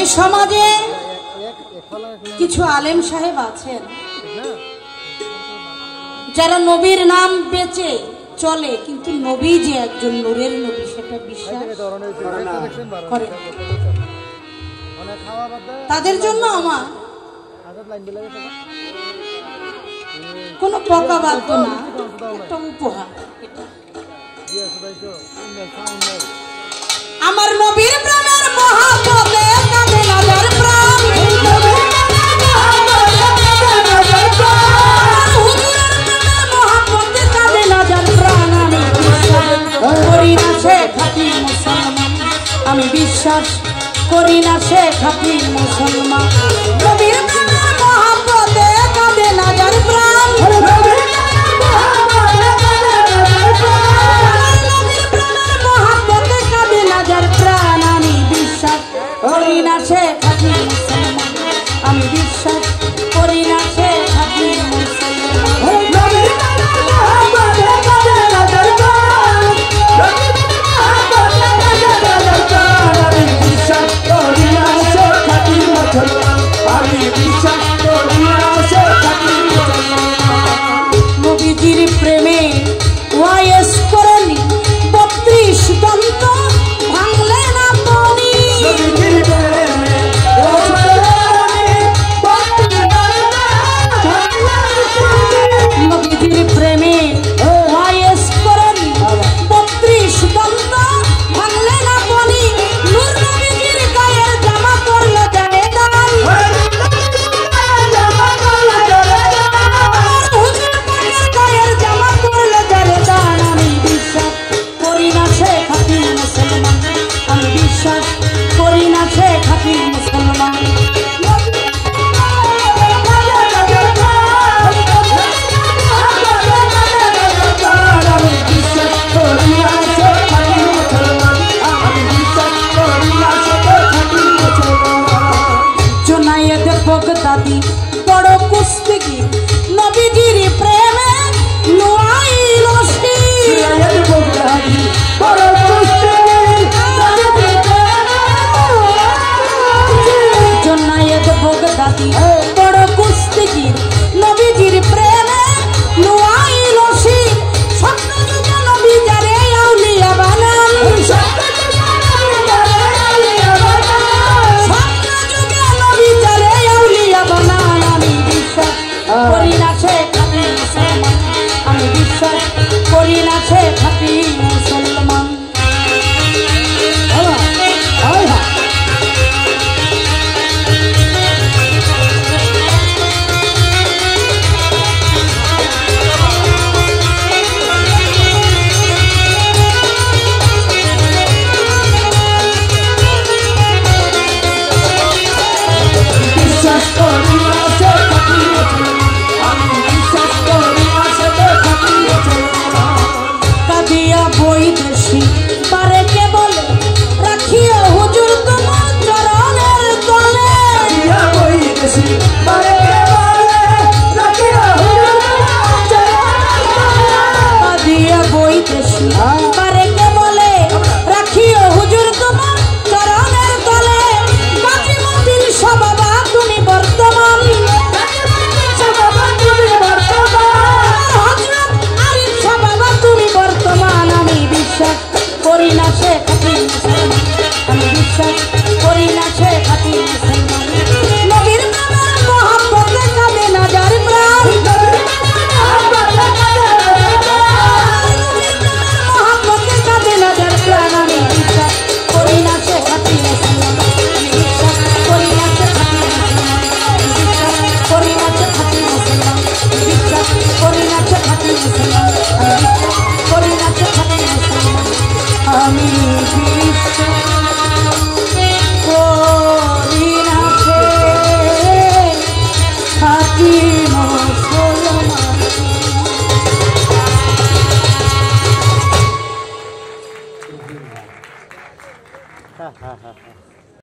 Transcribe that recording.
সমাজে কিছু আলেম সাহেব আছেন যারা নবীর নাম বেচে চলে, কিন্তু নবী যে একজন নূরের নবী সেটা বিশ্বাস করে। তাদের জন্য আমার কোনো পকা বাধ্য না, একটা উপহার। আমার নবীর প্রেমের মহাপদে কাঁদে হাজার প্রাণ, হুজুরের প্রেমের মহাপদে কাঁদে হাজার প্রাণ। আমি বিশ্বাস করি না সে খাঁটি মুসলমান। আমি বিশ্বাস করি না সে খাঁটি মুসলমান। নবীর প্রেমের মহাপদে কাঁদে হাজার প্রাণ, আমি বিশ্বাস করি না সে খাঁটি মুসলমান। আমি বিশ্বাস করি না সে খাঁটি নবীজির প্রেমে ওয়াইস করেনি ৩২ দন্ত ভাঙলে না বনি। নবীজির প্রেমে ওয়াইস করেনি ৩২ দন্ত ভাঙলে না বনি। নূর নবীজির গায়ের জামা করলে জানে দান, হুজুর পাকের গায়ের জামা করলে জানে দান। আমি বিশ্বাস করি না সে খাঁটি মুসলমান। আমি বিশ্বাস করি না সে খাঁটি মুসলমান। জোনায়েদ বগদাদি বড় কুস্তিগীর, নবীজির প্রেমে নুয়াইল জোনায়েদ বগদাদি বড় কুস্তিগীর, নবীজির প্রেমে নুয়াইল স্বপ্ন যুগে নবী যারে আউলিয়া বানান, স্বপ্ন যুগে নবী যারে আউলিয়া বানান। আমি বিশ্বাস করি না সে খাঁটি মুসলমান। আমি বিশ্বাস করি না সে খাঁটি মুসলমান। বিশ্বাস করি না